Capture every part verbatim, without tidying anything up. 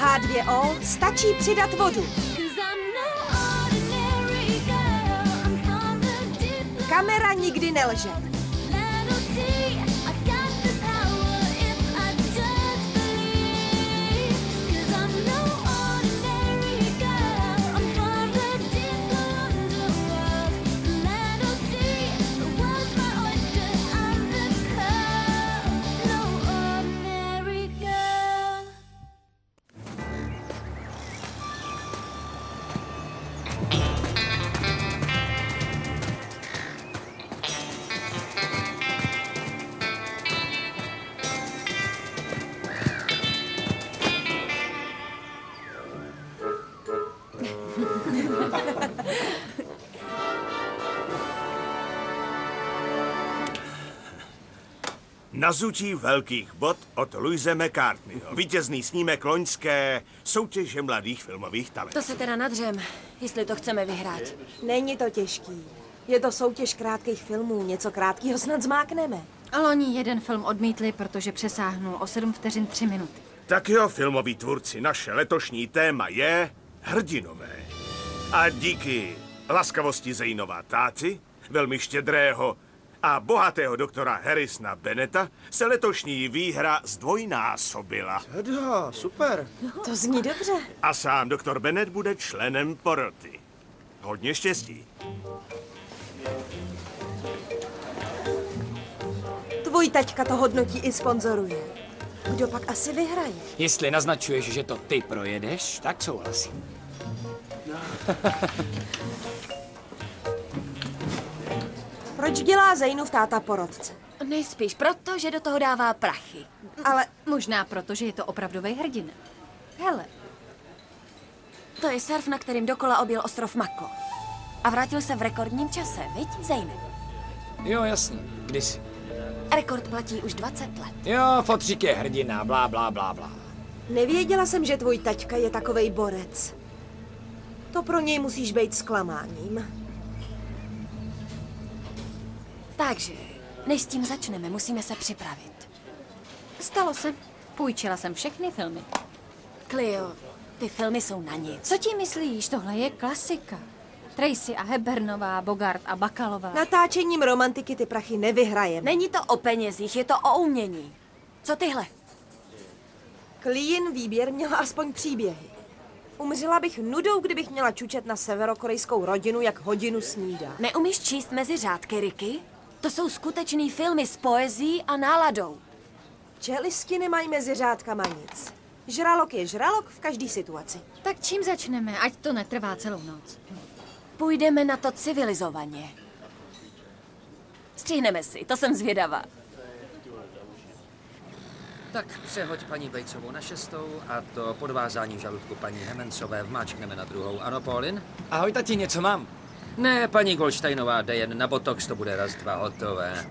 H dva O stačí přidat vodu. Kamera nikdy nelže. Nazutí velkých bod od Louise McCartneyho. Vítězný snímek loňské soutěže mladých filmových talentů. To se teda nadřem, jestli to chceme vyhrát. Není to těžký. Je to soutěž krátkých filmů, něco krátkého snad zmákneme. A loni jeden film odmítli, protože přesáhnul o sedm vteřin tři minuty. Tak jo, filmoví tvůrci, naše letošní téma je hrdinové. A díky laskavosti Zaynova táty, velmi štědrého a bohatého doktora Harrisona Bennetta se letošní výhra zdvojnásobila. Teda, super. To zní dobře. A sám doktor Bennett bude členem poroty. Hodně štěstí. Tvůj taťka to hodnotí i sponzoruje. Kdo pak asi vyhraje? Jestli naznačuješ, že to ty projedeš, tak souhlasím. Proč dělá Zaynův táta porotce? Nejspíš proto, že do toho dává prachy. Ale Možná proto, že je to opravdový hrdina. Hele, To je surf, na kterým dokola objel ostrov Mako. A vrátil se v rekordním čase, viď, Zayne? Jo, jasně, kdysi. Rekord platí už dvacet let. Jo, fotřík je hrdina, blá, blá, blá, blá. nevěděla jsem, že tvůj taťka je takovej borec. To pro něj musíš být zklamáním. Takže, než s tím začneme, musíme se připravit. stalo se. Půjčila jsem všechny filmy. Clio, ty filmy jsou na nic. Co ti myslíš? Tohle je klasika. Tracy a Hepburnová, Bogart a Bakalová. Natáčením romantiky ty prachy nevyhrajeme. Není to o penězích, je to o umění. Co tyhle? Clean výběr měla aspoň příběhy. Umřela bych nudou, kdybych měla čučet na severokorejskou rodinu, jak hodinu snídá. Neumíš číst mezi řádky, Ricky? To jsou skutečný filmy s poezí a náladou. Čelisti nemají mezi řádkama nic. Žralok je žralok v každé situaci. Tak čím začneme, ať to netrvá celou noc? Půjdeme na to civilizovaně. Stříhneme si, to jsem zvědavá. Tak přehoď paní Batesovou na šestou a to podvázání žaludku paní Hemensové vmáčkneme na druhou. Ano, Paulin? Ahoj, tati, něco mám. Ne, paní Goldsteinová jde jen na botox, to bude raz, dva, hotové.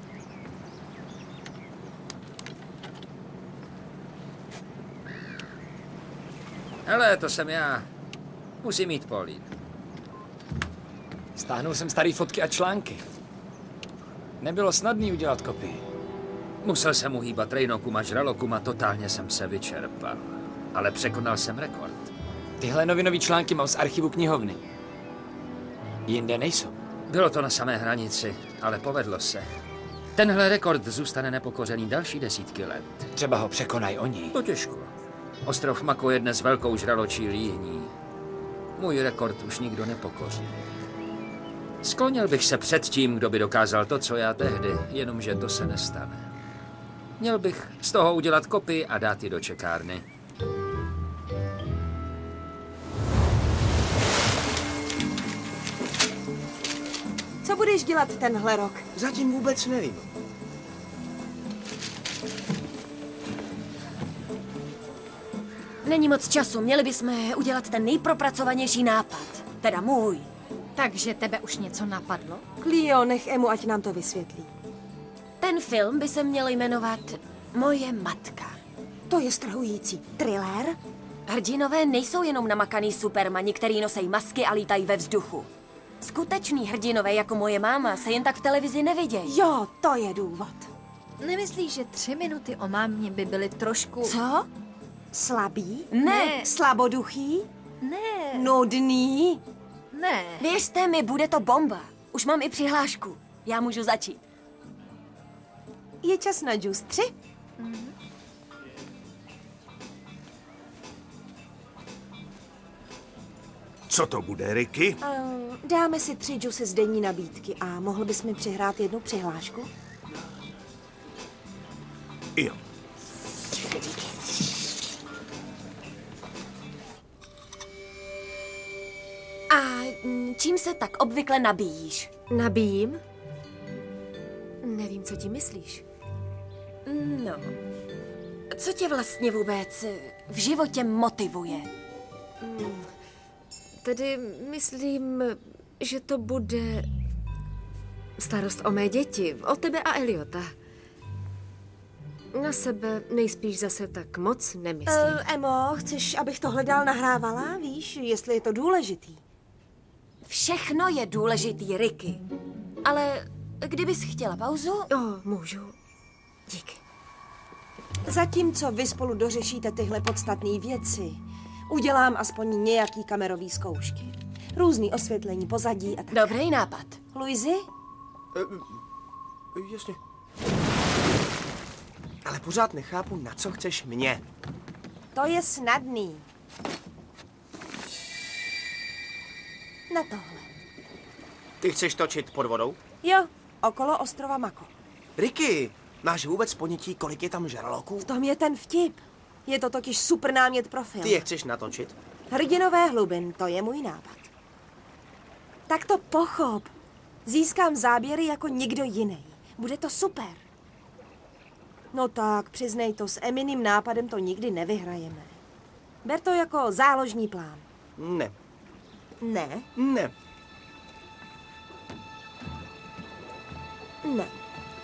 Hele, to jsem já. Musím jít, Paulin. Stáhnul jsem starý fotky a články. Nebylo snadný udělat kopii. Musel jsem uhýbat rejnokům a žralokům a totálně jsem se vyčerpal. Ale překonal jsem rekord. Tyhle novinové články mám z archivu knihovny. Jinde nejsou. Bylo to na samé hranici, ale povedlo se. Tenhle rekord zůstane nepokořený další desítky let. Třeba ho překonají oni. To těžko. Ostrov Mako je dnes velkou žraločí líhní. Můj rekord už nikdo nepokoří. Sklonil bych se před tím, kdo by dokázal to, co já tehdy, jenomže to se nestane. Měl bych z toho udělat kopii a dát ji do čekárny. Co budeš dělat tenhle rok? Zatím vůbec nevím. Není moc času, měli bychom udělat ten nejpropracovanější nápad. Teda můj. Takže tebe už něco napadlo? Clio, nech Emu, ať nám to vysvětlí. Ten film by se měl jmenovat Moje matka. To je strhující. Thriller? Hrdinové nejsou jenom namakaný supermani, který nosejí masky a lítají ve vzduchu. Skuteční hrdinové jako moje máma se jen tak v televizi nevidějí. Jo, to je důvod. Nemyslíš, že tři minuty o mámě by byly trošku... Co? Slabý? Ne. Slaboduchý? Ne, Nudný? ne. Věřte mi, bude to bomba. Už mám i přihlášku. Já můžu začít. Je čas na džus tři? Co to bude, Ricky? Uh, dáme si tři džusy z denní nabídky a mohl bys mi přihrát jednu přihlášku? Jo. A mm, čím se tak obvykle nabíjíš? Nabíjím? Nevím, co ti myslíš. No. Co tě vlastně vůbec eh, v životě motivuje? Tedy myslím, že to bude starost o mé děti, o tebe a Eliota. Na sebe nejspíš zase tak moc nemyslím. Uh, Emo, chceš, abych tohle dál nahrávala? Víš, jestli je to důležitý. Všechno je důležitý, Ricky. Ale kdybys chtěla pauzu? O, můžu. Díky. Zatímco vy spolu dořešíte tyhle podstatné věci, udělám aspoň nějaký kamerový zkoušky. Různý osvětlení pozadí a tak. Dobrý nápad. Luizi? Uh, jasně. Ale pořád nechápu, na co chceš mě. To je snadný. Na tohle. Ty chceš točit pod vodou? Jo, okolo ostrova Mako. Ricky, máš vůbec ponětí, kolik je tam žraloků? V tom je ten vtip. Je to totiž super námět pro film. Ty je chceš natočit? Hrdinové hlubin, to je můj nápad. Tak to pochop. Získám záběry jako nikdo jiný. Bude to super. No tak, přiznej to, s Eminným nápadem to nikdy nevyhrajeme. Ber to jako záložní plán. Ne. Ne? Ne. Ne.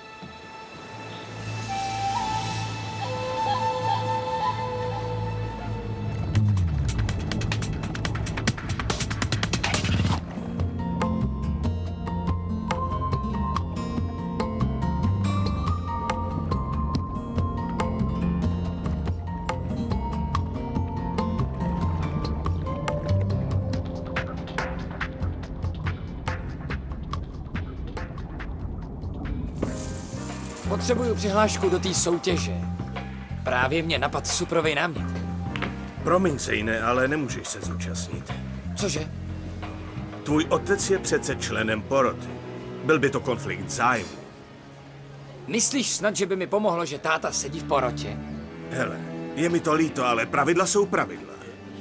Potřebuju přihlášku do té soutěže. Právě mě napad suprovej námět. Promiň, Zejne, ale nemůžeš se zúčastnit. Cože? Tvůj otec je přece členem poroty. Byl by to konflikt zájmu. Myslíš snad, že by mi pomohlo, že táta sedí v porotě? Hele, je mi to líto, ale pravidla jsou pravidla.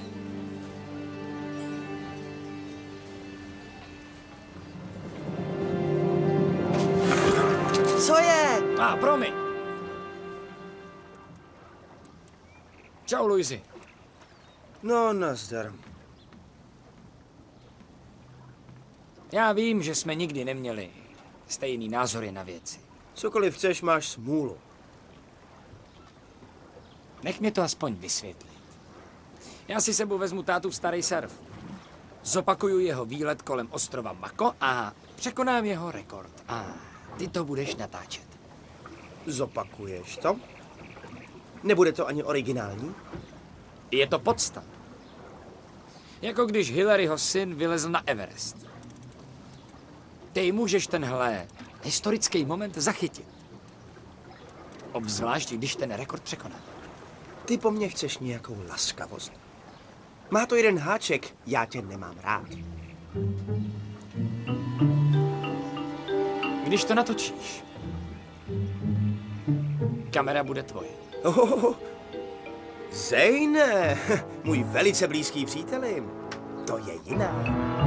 Co je? A, ah, promiň. Čau, Luizi. No, nazdar. Já vím, že jsme nikdy neměli stejný názory na věci. Cokoliv chceš, máš smůlu. Nech mě to aspoň vysvětlit. Já si sebou vezmu tátu v starý surf. Zopakuju jeho výlet kolem ostrova Mako a překonám jeho rekord. A ty to budeš natáčet. Zopakuješ to? Nebude to ani originální? Je to podsta. Jako když Hillaryho syn vylezl na Everest. Ty můžeš tenhle historický moment zachytit. Obzvlášť, když ten rekord překoná. Ty po mně chceš nějakou laskavost. Má to jeden háček, já tě nemám rád. Když to natočíš, kamera bude tvoje. Oh, Zejne, můj velice blízký příteli. To je jiná.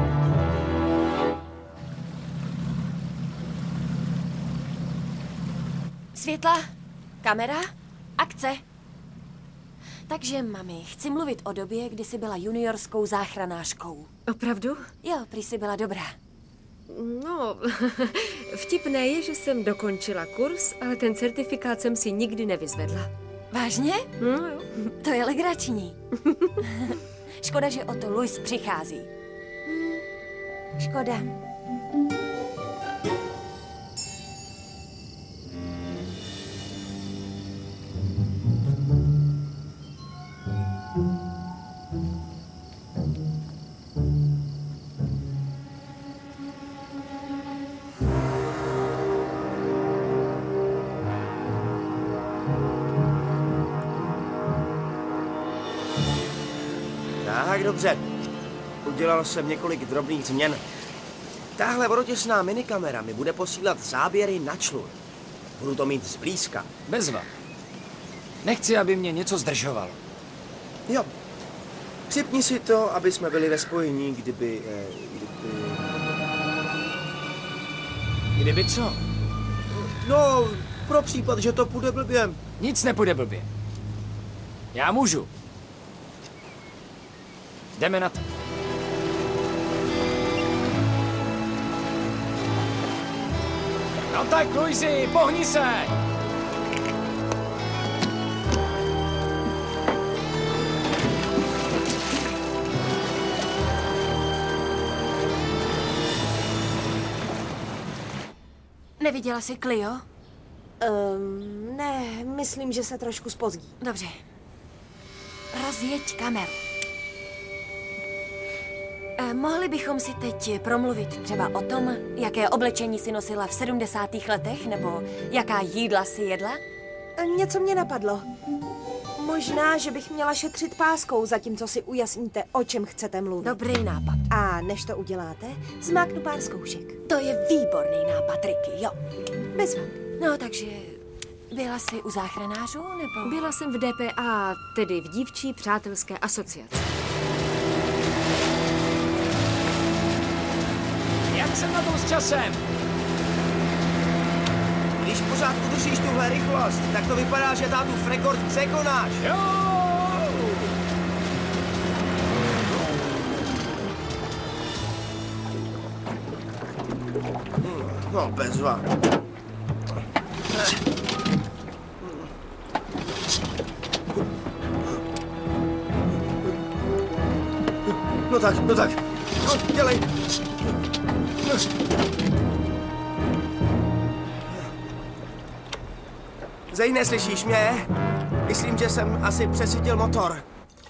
Světla, kamera, akce. Takže, mami, chci mluvit o době, kdy jsi byla juniorskou záchranářkou. Opravdu? Jo, prý jsi byla dobrá. No, vtipné je, že jsem dokončila kurz, ale ten certifikát jsem si nikdy nevyzvedla. Vážně? No jo. To je legrační. Škoda, že o to Luis přichází. Škoda. Tak, dobře. Udělal jsem několik drobných změn. Táhle vodotěsná minikamera mi bude posílat záběry na člun. Budu to mít zblízka. Bezva. Nechci, aby mě něco zdržovalo. Jo. Připni si to, aby jsme byli ve spojení, kdyby... Eh, kdyby... Kdyby co? No, pro případ, že to půjde blbě. Nic nepůjde blbě. Já můžu. Jdeme na to. No tak, Luisi, pohni se! Neviděla jsi Clio? Um, ne, myslím, že se trošku zpozdí. Dobře. Rozjeď kameru. Eh, mohli bychom si teď promluvit třeba o tom, jaké oblečení si nosila v sedmdesátých letech, nebo jaká jídla si jedla? E, Něco mě napadlo. Možná, že bych měla šetřit páskou, zatímco si ujasníte, o čem chcete mluvit. Dobrý nápad. A než to uděláte, zmáknu pár zkoušek. To je výborný nápad, Ricky, jo. Bezva. No, takže byla jsi u záchranářů, nebo? Byla jsem v D P A, tedy v Dívčí přátelské asociaci. Jak jsem na tom s časem? Když pořád udržíš tuhle rychlost, tak to vypadá, že tátův rekord překonáš. Jo! No, bezva. No tak, no tak. No, dělej. Zej, neslyšíš mě? Myslím, že jsem asi přesytil motor.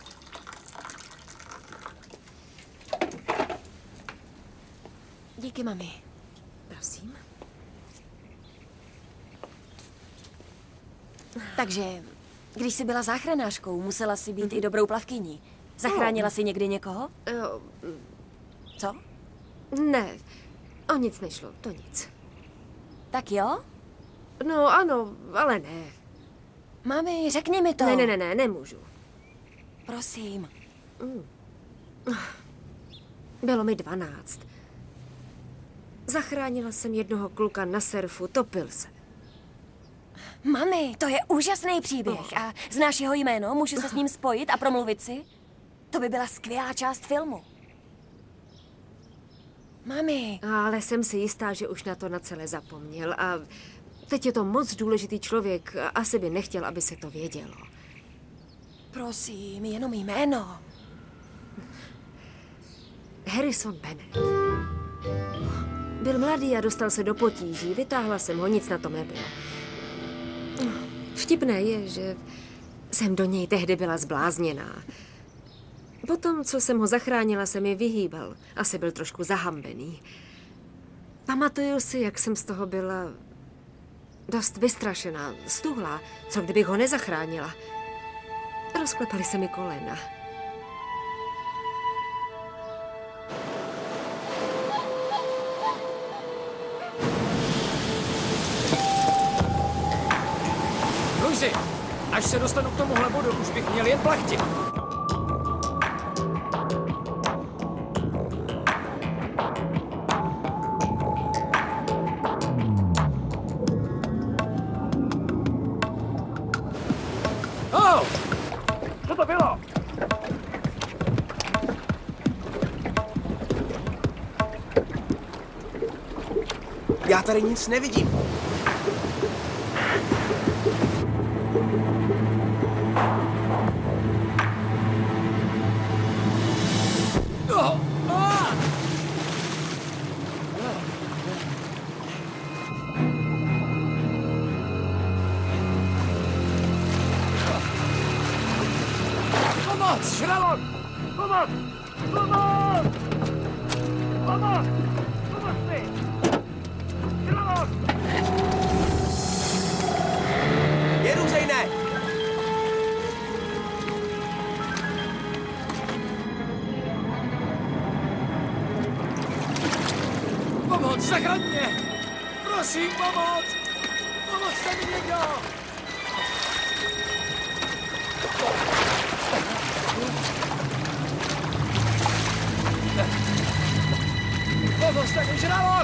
Díky, mami. Prosím. Takže, když jsi byla záchranářkou, musela jsi být i dobrou plavkyní. Zachránila jsi někdy někoho? Jo, Co? ne, o nic nešlo, to nic. Tak jo? No ano, ale ne. Mami, řekni mi to. Ne, ne, ne, ne, nemůžu. Prosím. Bylo mi dvanáct. Zachránila jsem jednoho kluka na surfu, topil se. Mami, to je úžasný příběh. A znáš jeho jméno? Můžu se s ním spojit a promluvit si? To by byla skvělá část filmu. Mami. Ale jsem si jistá, že už na to na celé zapomněl a teď je to moc důležitý člověk a asi by nechtěl, aby se to vědělo. Prosím, jenom jméno. Harrison Bennett. Byl mladý a dostal se do potíží. Vytáhla jsem ho, nic na tom nebylo. Vtipné je, že jsem do něj tehdy byla zblázněná. Potom, co jsem ho zachránila, se mi vyhýbal. Asi byl trošku zahambený. Pamatuju si, jak jsem z toho byla dost vystrašená, stuhlá. Co kdybych ho nezachránila? Rozklepaly se mi kolena. Luisi, až se dostanu k tomuhle bodu, už bych měl jen plachtit. Oh! Co to bylo? Já tady nic nevidím. Oh! Ah! Pomoc! Žralok! Pomoc! Pomoc! Pomoc! Pomoc mi! Žralok! Jedu, Zejne! Pomoc, zachraň mě! Prosím, pomoc! Pomozte mi někdo! Pomozte mi, žralok!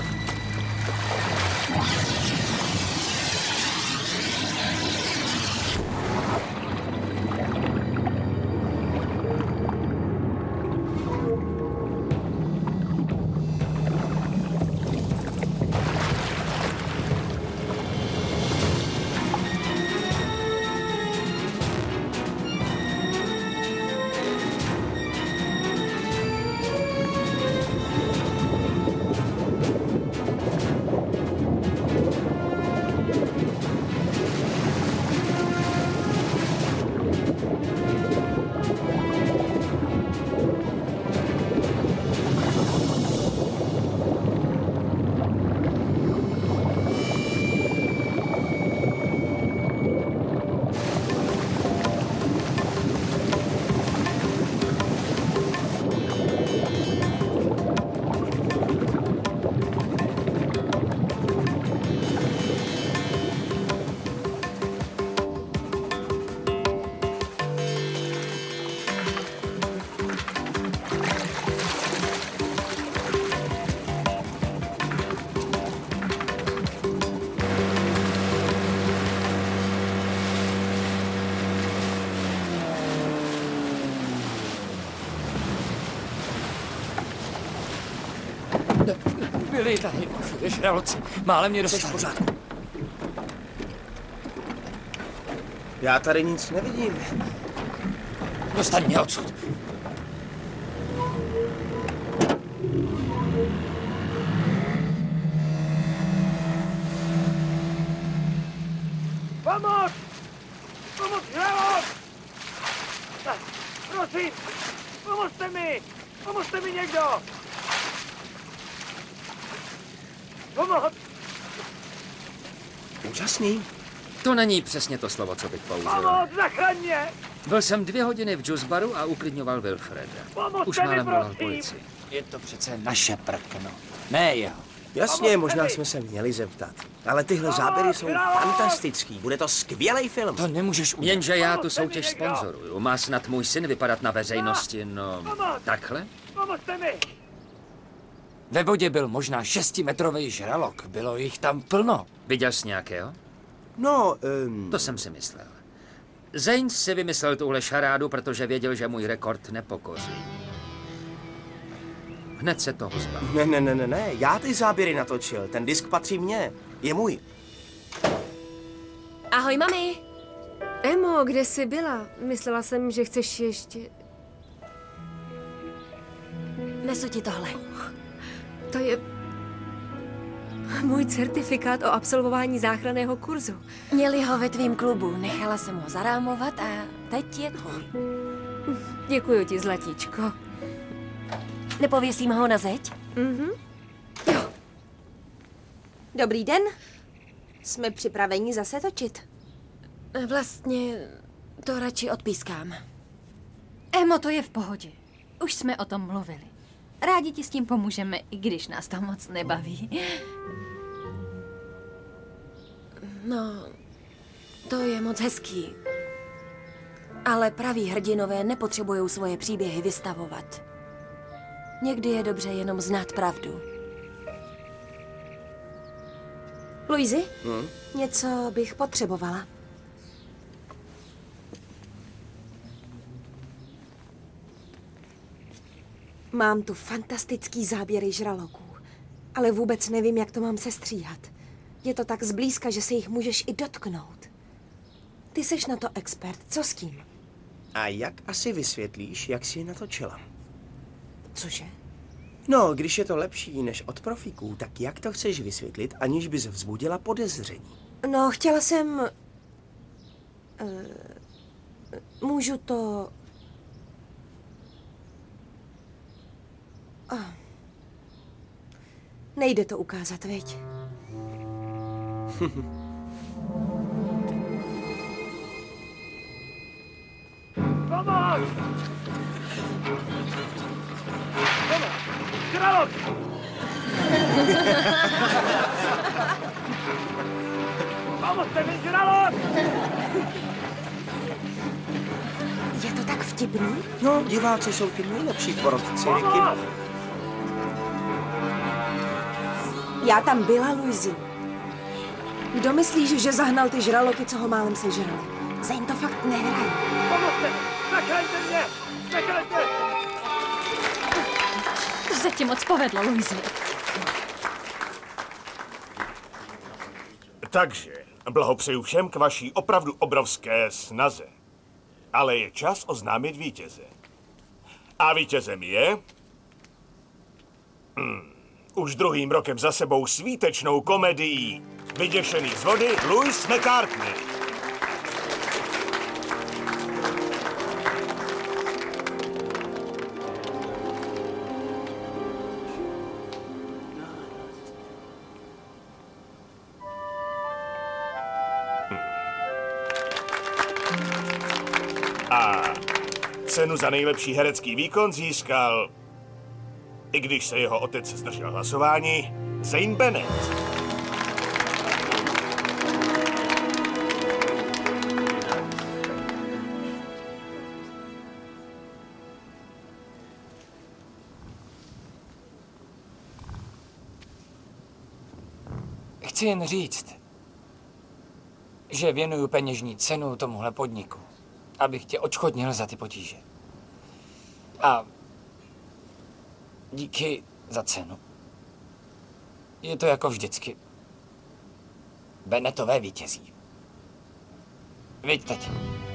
Byli tady, žraloci. Málem mě dostali. Jsi v pořádku. Já tady nic nevidím. Dostaň mě odsud. Pomoc! Pomoc, žralok! Prosím, pomozte mi! Pomozte mi někdo! Pomoc! Úžasný. To není přesně to slovo, co bych použil. Pomoc, zachraň mě! Byl jsem dvě hodiny v Džuzbaru a uklidňoval Wilfreda. Pomozte Už mi, málem volal prosím. policii. Je to přece naše prkno. Ne jeho. Jasně, možná jsme se měli zeptat. Ale tyhle záběry jsou fantastický. Bude to skvělý film. To nemůžeš udělat. Jenže já tu soutěž sponzoruju. Má snad můj syn vypadat na veřejnosti, no, takhle? Pomozte mi! Ve vodě byl možná šestimetrový žralok. Bylo jich tam plno. Viděl jsi nějakého? No, um... To jsem si myslel. Zane si vymyslel tuhle šarádu, protože věděl, že můj rekord nepokoří. Hned se toho zbavil. Ne, ne, ne, ne, ne. Já ty záběry natočil. Ten disk patří mně. Je můj. Ahoj, mami. Emo, kde jsi byla? Myslela jsem, že chceš ještě... Nesu ti tohle. To je... můj certifikát o absolvování záchranného kurzu. Měli ho ve tvým klubu. Nechala jsem ho zarámovat a teď je tvůj. Děkuji ti, zlatíčko. Nepověsím ho na zeď? Mhm. Jo. Dobrý den. Jsme připraveni zase točit. Vlastně to radši odpískám. Emo, to je v pohodě. Už jsme o tom mluvili. Rádi ti s tím pomůžeme, i když nás to moc nebaví. No, to je moc hezký. Ale praví hrdinové nepotřebují svoje příběhy vystavovat. Někdy je dobře jenom znát pravdu. Luizi, Hmm? něco bych potřebovala. Mám tu fantastický záběry žraloků, ale vůbec nevím, jak to mám sestříhat. Je to tak zblízka, že se jich můžeš i dotknout. Ty seš na to expert, co s tím? A jak asi vysvětlíš, jak jsi je natočila? Cože? No, když je to lepší než od profíků, tak jak to chceš vysvětlit, aniž bys vzbudila podezření? No, chtěla jsem... Uh, můžu to... Oh. Nejde to ukázat, veď? Pomoc! Pomoc! Žralok! Je to tak vtipný? No, diváci jsou ty nejlepší porotci, Ricky. Já tam byla, Luizi. Kdo myslíš, že zahnal ty žraloky, co ho málem sežrali? Zane to fakt nehraje. Pomozte! Zachránte mě! Zachránte! To se ti moc povedlo, Luizi. Takže blahopřeju všem k vaší opravdu obrovské snaze. Ale je čas oznámit vítěze. A vítězem je... Hmm, už druhým rokem za sebou svítečnou komedií Vyděšený z vody Louis McCartney. A cenu za nejlepší herecký výkon získal, i když se jeho otec zdržel hlasování, Zane Bennett. Chci jen říct, že věnuju peněžní cenu tomuhle podniku, abych tě odškodnil za ty potíže. A díky za cenu. Je to jako vždycky. Bennettové vítězí. Viď teď.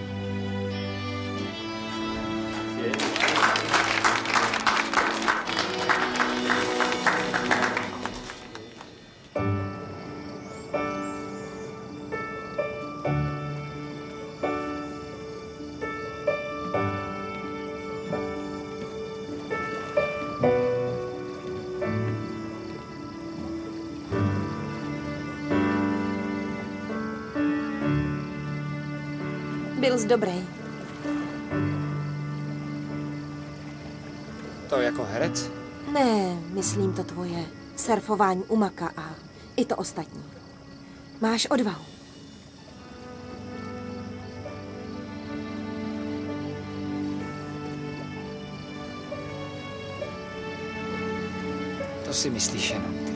Byl jsi dobrý. To jako herec? Ne, myslím to tvoje surfování u maka a i to ostatní. Máš odvahu. To si myslíš jenom ty.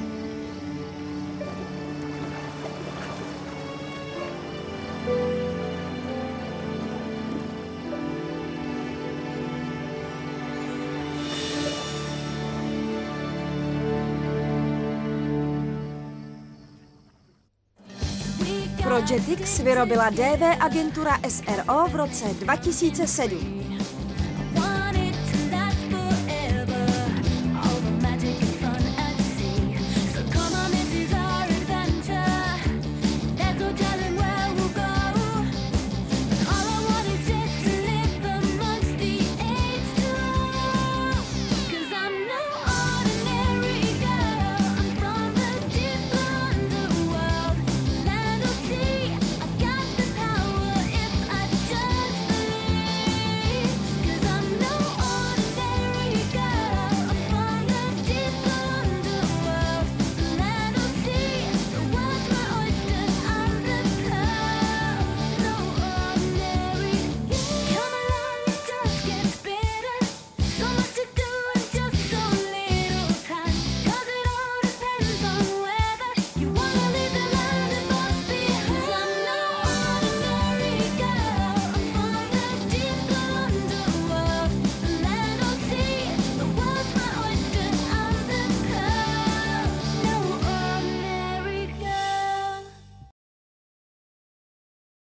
Pro Jetix vyrobila D V agentura S R O v roce dva tisíce sedm.